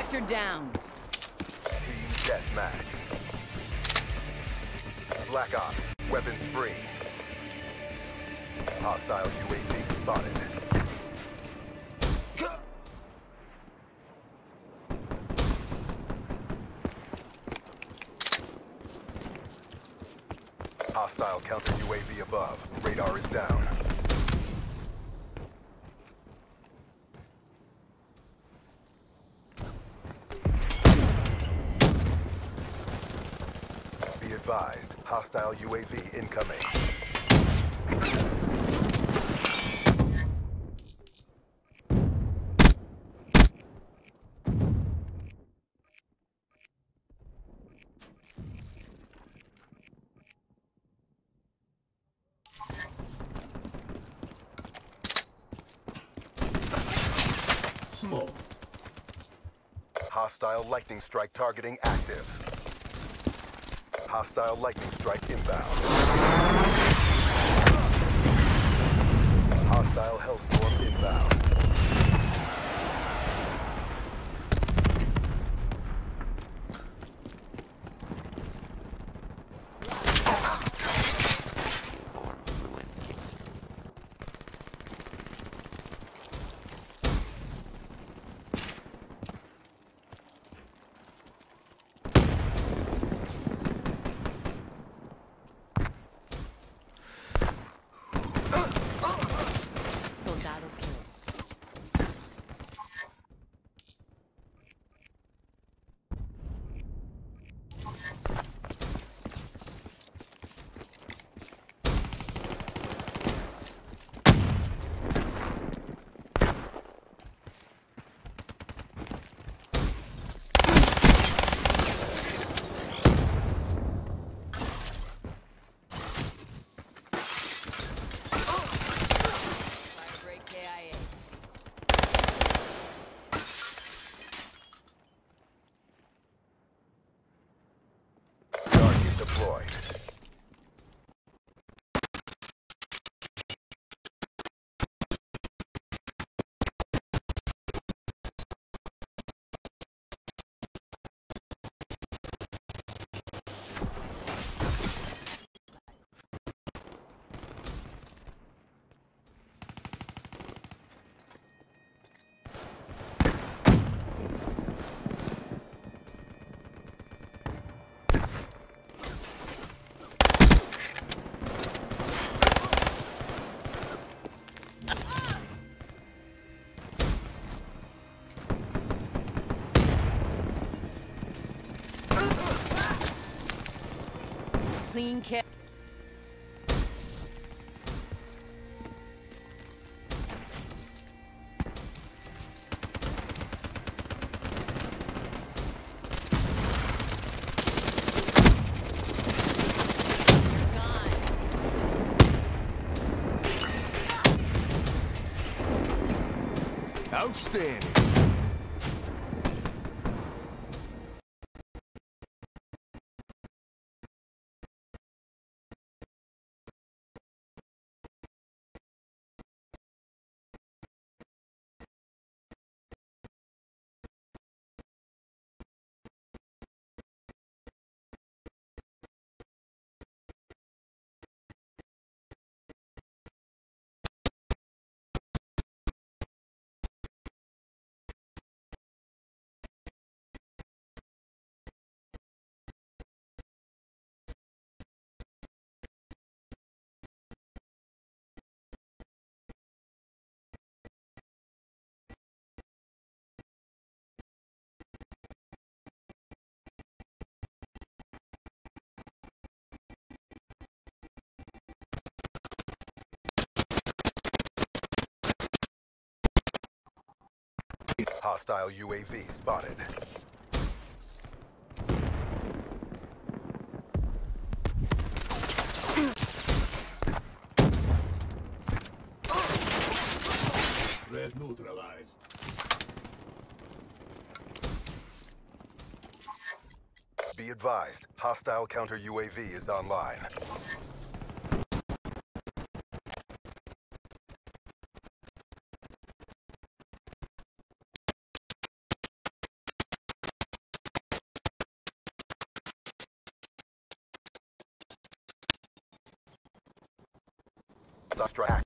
Sector down. Team deathmatch. Black Ops, weapons free. Hostile UAV spotted. Hostile counter UAV above. Radar is down. Be advised, hostile UAV incoming. Smoke. Hostile lightning strike targeting active. Hostile lightning strike inbound. Hostile hellstorm inbound. Soldado kill. Firebreak KIA. Target deployed. Clean kill. Outstanding. Hostile UAV spotted. Red neutralized. Be advised, hostile counter UAV is online. Strike.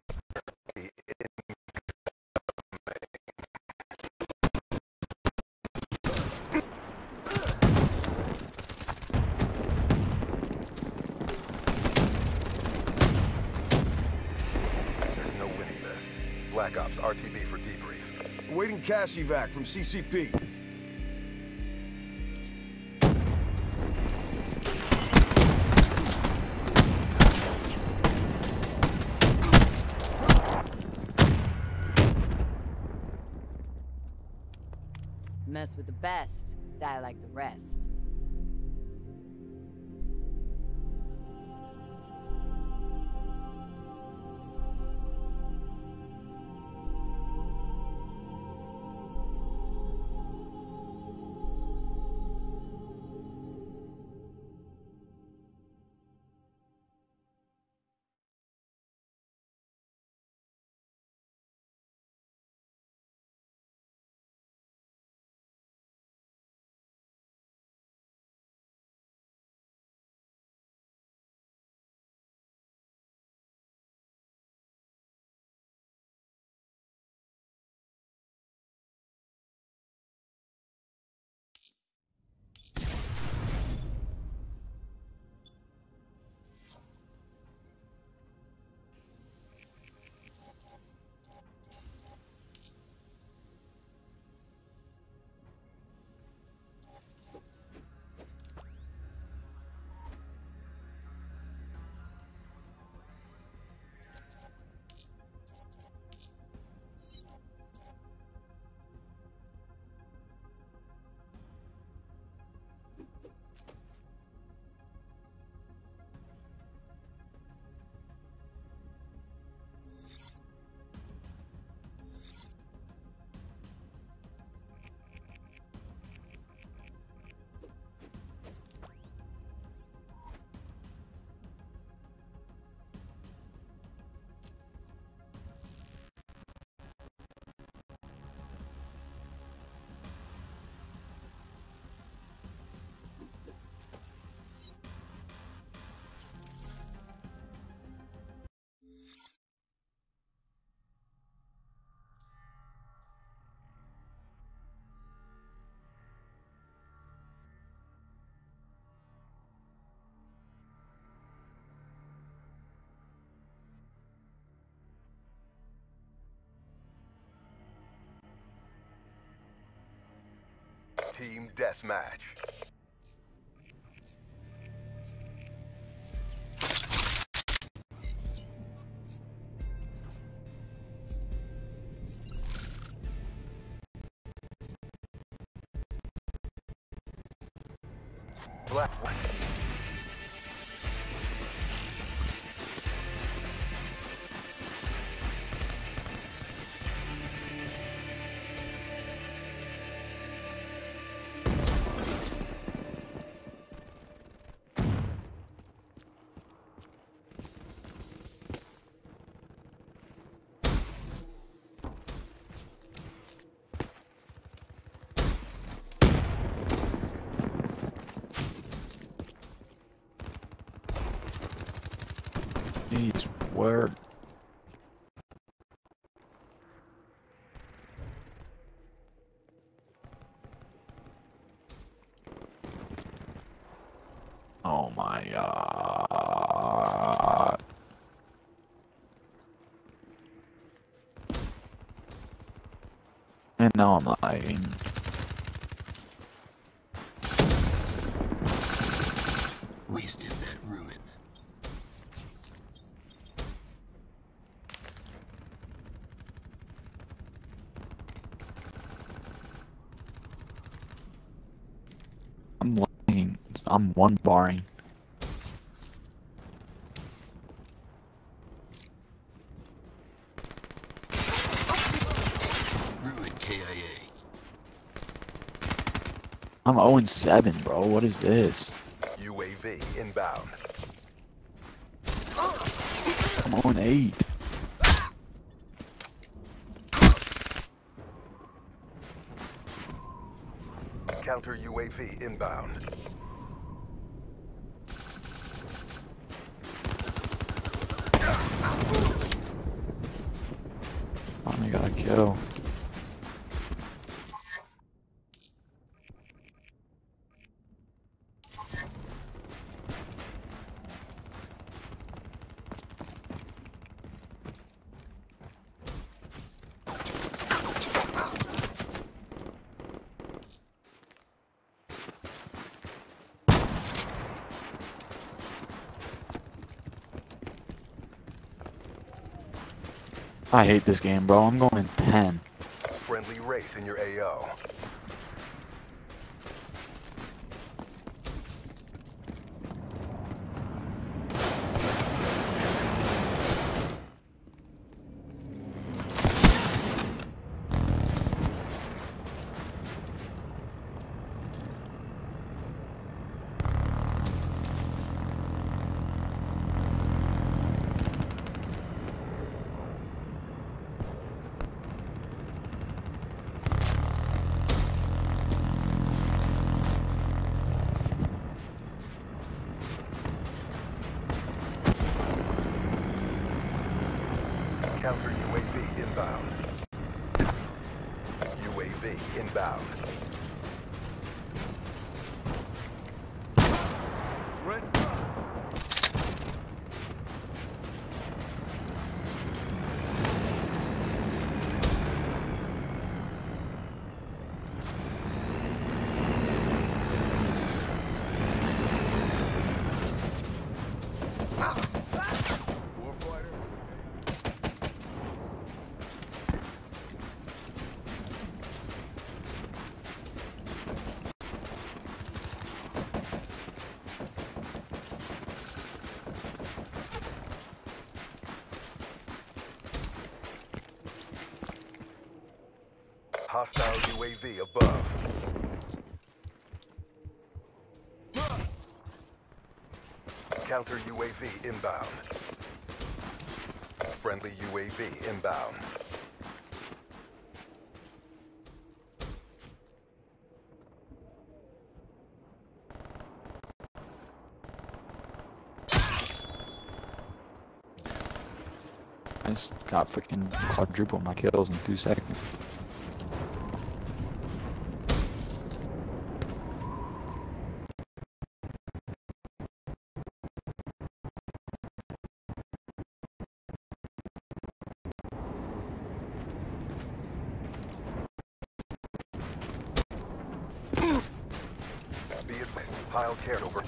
There's no winning this. Black Ops RTB for debrief. Awaiting cash evac from CCP. Mess with the best, die like the rest. Team Deathmatch. Black. Jeez, word. Oh my god. And now I'm lagging. Wasted that ruin. I'm lagging. I'm one barring. Ruin KIA. I'm 0-7, bro. What is this? UAV inbound. I'm 0-8. Counter UAV inbound. kill. I hate this game, bro. I'm going 10. Friendly Wraith in your AO. Counter UAV inbound. UAV inbound. Threat. Warfighter. Hostile UAV above. Counter UAV inbound. Friendly UAV inbound. I just got freaking quadruple my kills in 2 seconds. Be advised, pile carried over.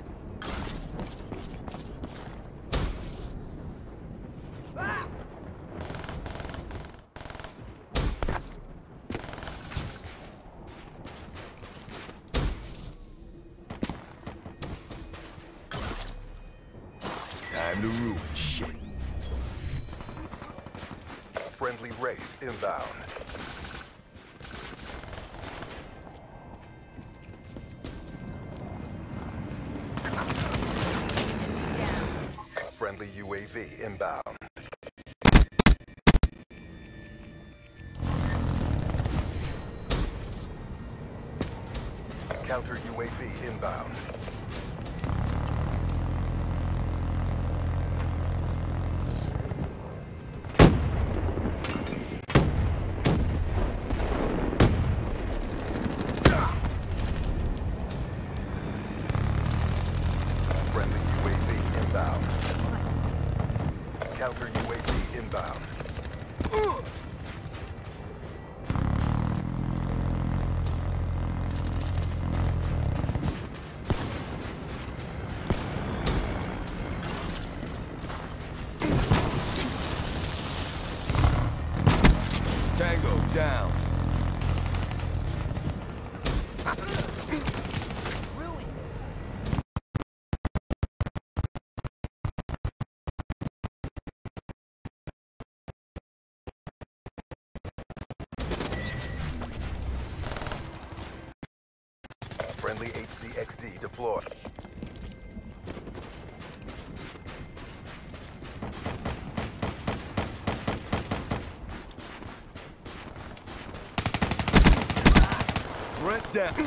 Time to ruin shit. Friendly Wraith inbound. Friendly UAV inbound. Counter UAV inbound. Friendly UAV inbound. Counter UAV inbound. Tango down. Ruined. Friendly HCXD deployed. Threat down.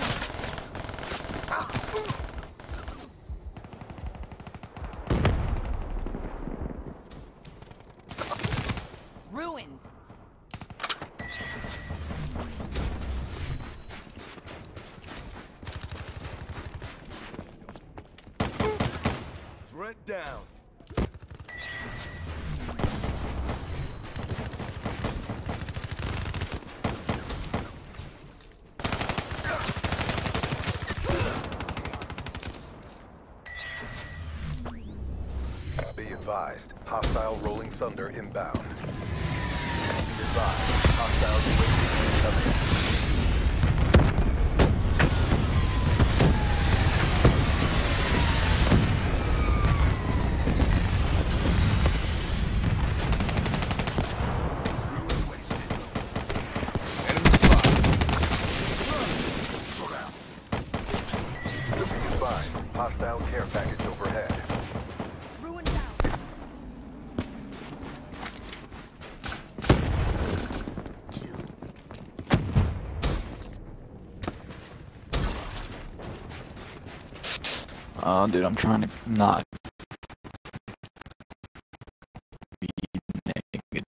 Ruined. Threat down. Be advised, hostile Rolling Thunder inbound. Be advised, hostile UAV incoming. Ruin wasted. Enemy spot. Shut out. Be advised, hostile care package overhead. Ruin down. Oh, dude, I'm trying to not be negative.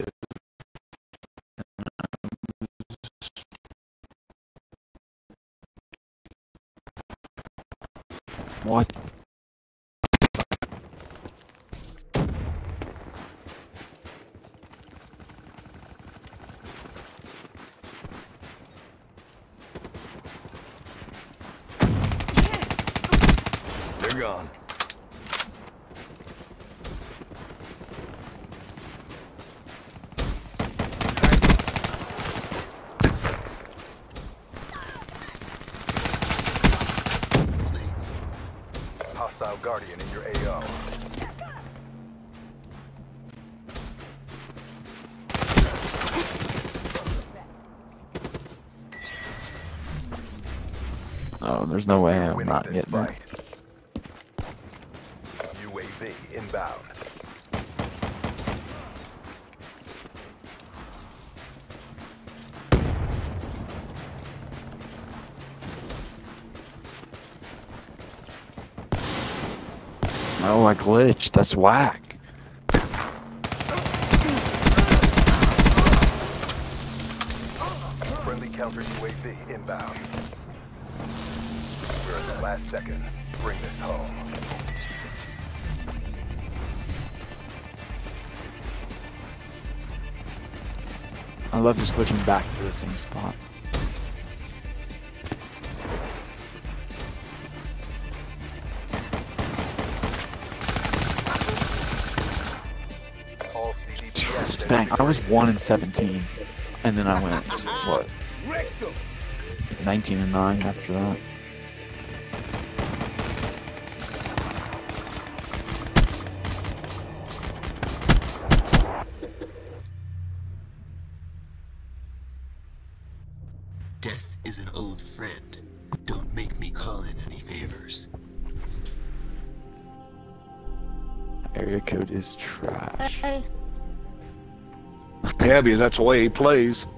What? They're gone. Hostile Guardian in your AO. Oh, there's no way You're I'm winning not this getting fight. it. UAV inbound. Oh, I glitched. That's whack. Friendly counter UAV inbound. We're in the last seconds. Bring this home. I love just glitching back to the same spot. All CDPS Bang, I was 1 and 17, and then I went, what, Wrecked them. 19 and 9 after that. Death is an old friend. Don't make me call in any favors. Area code is trash. Hey. Yeah, because that's the way he plays.